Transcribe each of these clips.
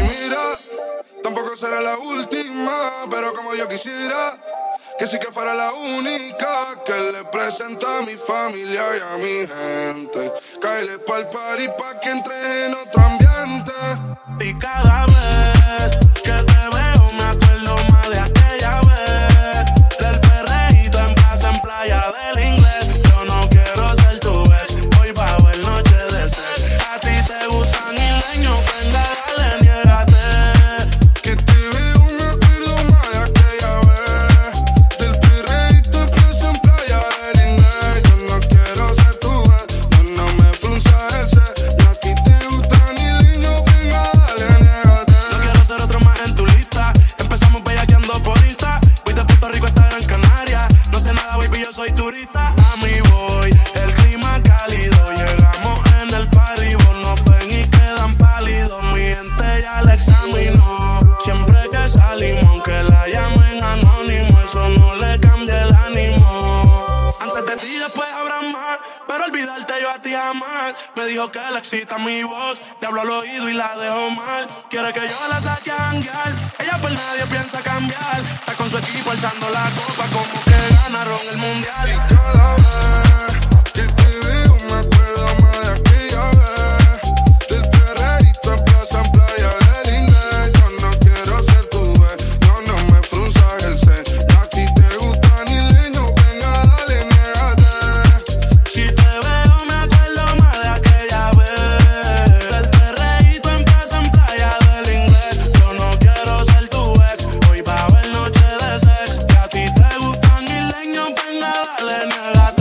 mira, tampoco será la última, pero como yo quisiera que sí que fuera la única que le presenta a mi familia y a mi gente. Cáele pa'l party pa' que entre en otro ambiente. Y cada vez que te veo me acuerdo más de aquella vez, del perreíto en casa en playa del inglés. Yo no quiero ser tu ex, hoy va a haber noche de sex. A ti te gustan isleños, venga dale, niégate. Que te veo me acuerdo más de aquella vez, del perreíto en casa en playa del inglés. Yo no quiero ser tu ex, no me frunzas el set. A ti te gustan isleños, venga dale, niégate. No quiero ser otro más en tu lista. Empezamos bellaqueando por Insta. Voy de Puerto Rico hasta Gran Canaria. No sé nada, baby, yo soy turista. A mí voy, el clima cálido. Llegamos en el party, vos nos ven y quedan pálidos. Mi gente ya la examinó. Siempre que salimos, aunque la llamen anónimo, eso no le cambia el ánimo. Antes de ti después habrá más, pero olvidarte yo a ti jamás. Me dijo que le excita mi voz, le hablo al oído y la dejo mal. Quiere que yo la saque a janguear, ella por nadie piensa cambiar. Está con su equipo alzando la copa como que ganaron el mundial. Y cada vez que te veo me acuerdo más de aquella vez, del perreíto en plaza en playa del inglés. Yo no quiero ser tu ex, no me frunzas el set. A ti te gustan isleños, venga dale, niégate. Si te veo me acuerdo más de aquella vez, del perreíto en casa en playa del inglés. Yo no quiero ser tu ex, hoy va a haber noche de sex. Que a ti te gustan isleños, venga dale, niégate.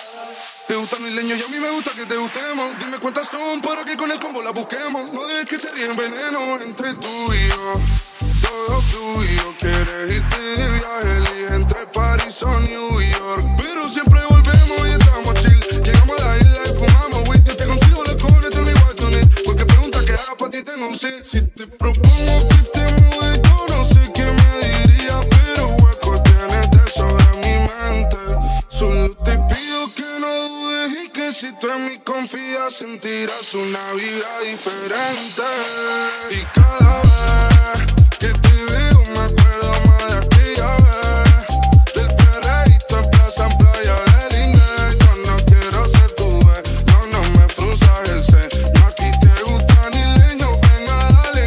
Te gustan isleños y a mí me gusta que te gustemos. Dime cuántas son para que con el combo la busquemos. No dejes que se ríen veneno entre tú y yo. Todo fluido, quieres irte de viaje, elige entre París o New York. Pero siempre volvemos y estamos chill. Llegamos a la isla y fumamos weed. Yo te consigo los cojones de mi guatones. Porque pregunta que haga pa' ti tengo un sí. Si te propongo que te mudes, yo no sé qué me diría, pero hueco tienes de sobra en mi mente. Solo te pido que no dudes y que si tú en mí confías sentirás una vibra diferente. Y cada vez que te veo me acuerdo más de aquella vez, del perreíto en plaza en playa del inglés. Yo no quiero ser tu ex, no me frunzas el set. A ti te gustan isleños, venga dale,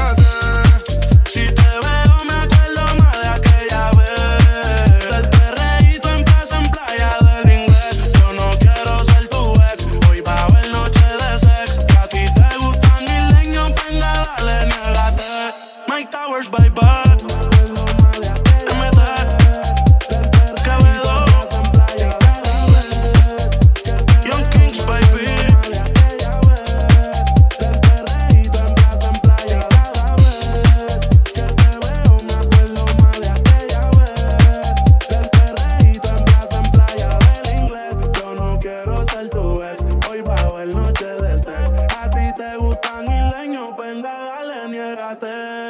niégate. Si te veo me acuerdo más de aquella vez, del perreíto en casa en playa del inglés. Yo no quiero ser tu ex, hoy va a haber noche de sex. Que a ti te gustan isleños, venga dale, niégate. Mike Towers, bye bye. MT, Quevedo, Young Kings, baby. Yo no quiero ser tu ex, hoy va a haber noche de sex. A ti te gustan isleños, venga dale, niégate.